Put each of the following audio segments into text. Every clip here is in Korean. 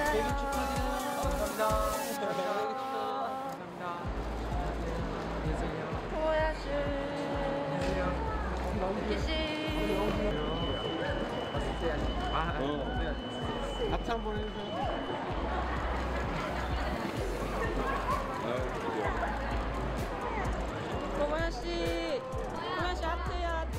축하드려요. 감사합니다. 감사합니다. 안녕하세요. 호야씨. 기씨. 박수 한번 해주세요. 호야씨. 호야씨 하트야 하트.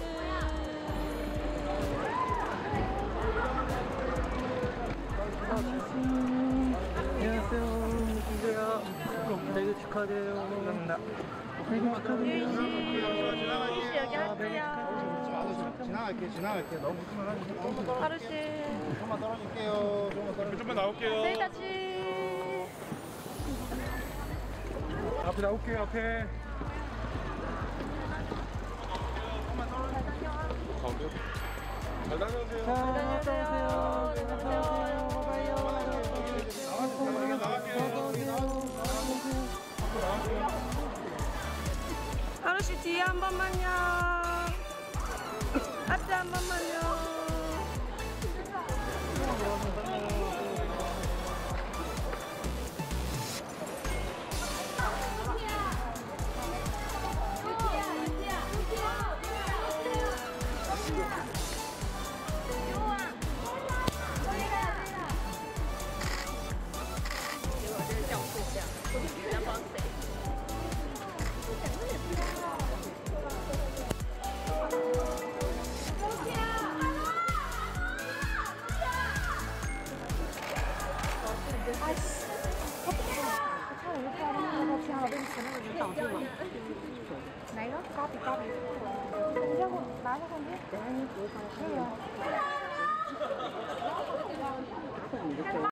안녕하세요. 김재야. 생일 축하드려요. 감사합니다. 유이씨. 유이씨 여기 하트야. 지나갈게. 너무 웃기만 하지. 하루씨. 조금만 떨어질게요. 좀만 나올게요. 세이다씨. 앞에 나올게요. 앞에. 잘 다녀오세요. 잘 다녀오세요. 하루씨 뒤에 한 번만요. 하트 한 번만요. Này đó, có thì có. Đi ra không? Bán nó không biết. Để anh chị còn thấy rồi.